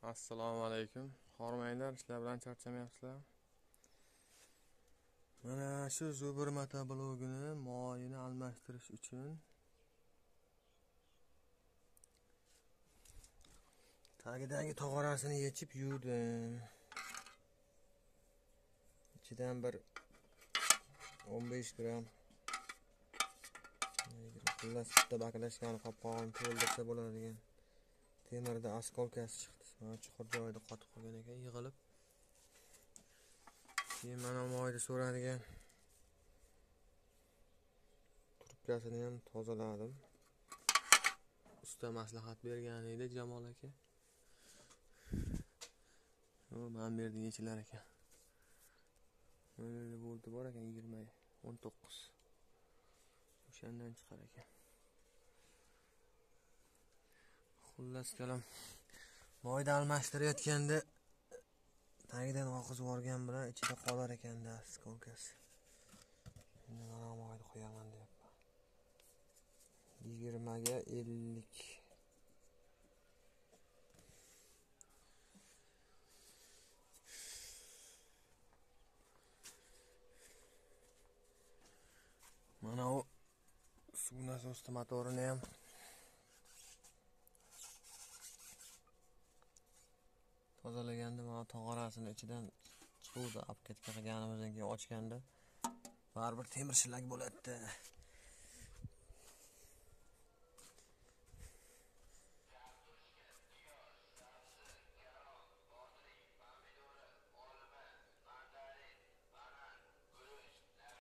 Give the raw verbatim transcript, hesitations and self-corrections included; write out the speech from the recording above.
Assalomu alaykum. Hormanglar, ishlar bilan charchamayapsizlar? Mana shu Zubir motoblogini moyini almashtirish uchun tagidagi tog'orasini yechib yuvdim. Ichidan bir o'n besh gram xullas bitta baklashgan qopqog'ini to'ldirsa bo'ladigan temirda askolkasi chiqdi. Mana chuqur joyida qotib qolgan ekan, yig'ilib. Keyin mana moyni so'radigan trubkasini ham tozaladim. Usta maslahat bergan edi Jamol aka. O, men berdim yechilar ekan. Mana bo'ldi bor ekan yigirma o'n to'qqiz. O'shandan chiqar ekan. Xullas kalom moyni almashtirayotganda tagidan oqizib yuborgan bilan ichida qolar ekanda askolkasi. Endi mana moyni qo'yaman deyapman. yigirma ga ellik. Mana u suv nasosi motorini ham tozalaganda mana tog'orasini ichidan chiquvdi, olib ketganimizdan keyin ochganda baribir temir shilak bo'ladi.